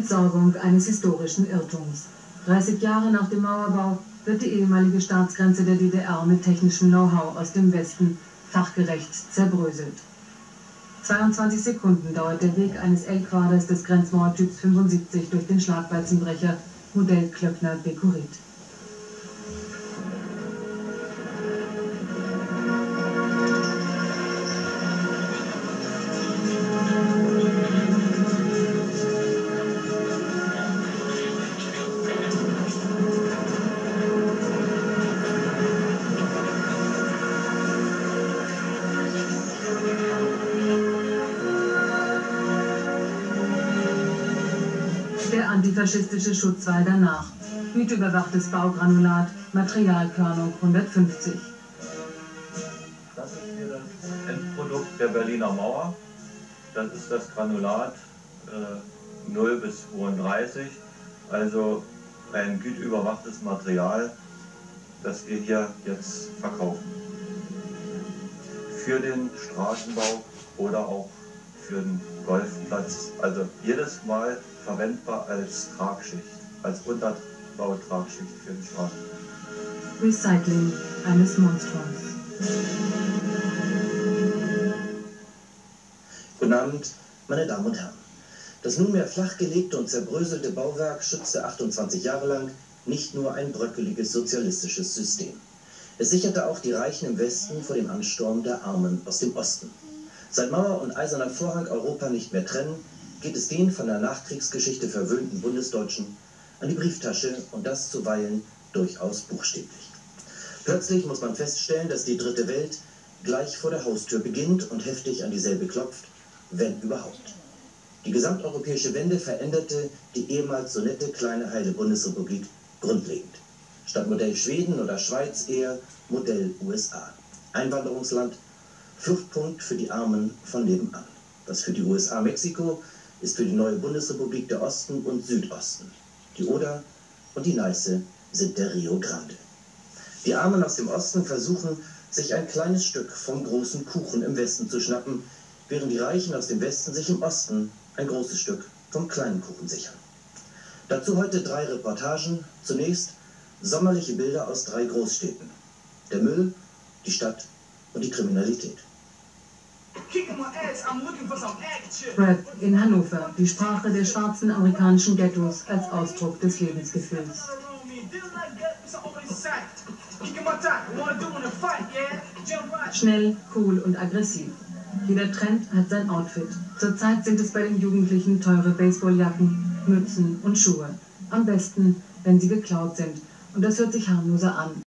Entsorgung eines historischen Irrtums. 30 Jahre nach dem Mauerbau wird die ehemalige Staatsgrenze der DDR mit technischem Know-how aus dem Westen fachgerecht zerbröselt. 22 Sekunden dauert der Weg eines L-Quaders des Grenzmauertyps 75 durch den Schlagbalzenbrecher Modell Klöckner Bekurit. Der antifaschistische Schutzwall danach. Güteüberwachtes Baugranulat, Materialkörnung 150. Das ist hier das Endprodukt der Berliner Mauer. Das ist das Granulat 0 bis 32, also ein güteüberwachtes Material, das wir hier jetzt verkaufen. Für den Straßenbau oder auch für den Golfplatz. Also jedes Mal verwendbar als Tragschicht, als Unterbautragschicht für den Straßenbau. Recycling eines Monstrums. Guten Abend, meine Damen und Herren. Das nunmehr flachgelegte und zerbröselte Bauwerk schützte 28 Jahre lang nicht nur ein bröckeliges sozialistisches System. Es sicherte auch die Reichen im Westen vor dem Ansturm der Armen aus dem Osten. Seit Mauer und Eiserner Vorhang Europa nicht mehr trennen, geht es den von der Nachkriegsgeschichte verwöhnten Bundesdeutschen an die Brieftasche und das zuweilen durchaus buchstäblich. Plötzlich muss man feststellen, dass die dritte Welt gleich vor der Haustür beginnt und heftig an dieselbe klopft, wenn überhaupt. Die gesamteuropäische Wende veränderte die ehemals so nette kleine heile Bundesrepublik grundlegend. Statt Modell Schweden oder Schweiz eher Modell USA. Einwanderungsland, Fluchtpunkt für die Armen von nebenan. Das für die USA Mexiko ist für die neue Bundesrepublik der Osten und Südosten. Die Oder und die Neiße sind der Rio Grande. Die Armen aus dem Osten versuchen, sich ein kleines Stück vom großen Kuchen im Westen zu schnappen, während die Reichen aus dem Westen sich im Osten ein großes Stück vom kleinen Kuchen sichern. Dazu heute 3 Reportagen. Zunächst sommerliche Bilder aus 3 Großstädten. Der Müll, die Stadt und die Kriminalität. Rap in Hannover, die Sprache der schwarzen amerikanischen Ghettos als Ausdruck des Lebensgefühls. Schnell, cool und aggressiv. Jeder Trend hat sein Outfit. Zurzeit sind es bei den Jugendlichen teure Baseballjacken, Mützen und Schuhe. Am besten, wenn sie geklaut sind. Und das hört sich harmloser an.